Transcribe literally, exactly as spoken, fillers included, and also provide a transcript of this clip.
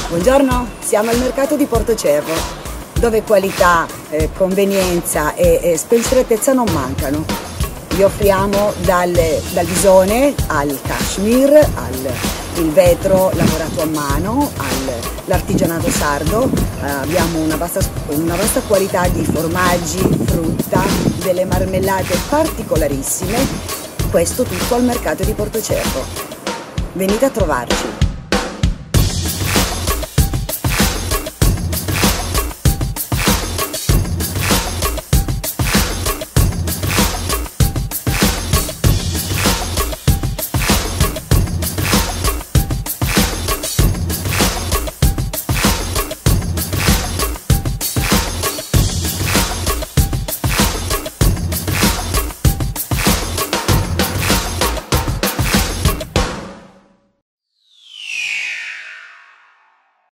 Buongiorno, siamo al mercato di Portocervo, dove qualità, eh, convenienza e, e spensieratezza non mancano. Vi offriamo dal, dal visone al cashmere, al il vetro lavorato a mano, all'artigianato sardo. Eh, abbiamo una vasta, una vasta qualità di formaggi, frutta, delle marmellate particolarissime. Questo tutto al mercato di Portocervo. Venite a trovarci.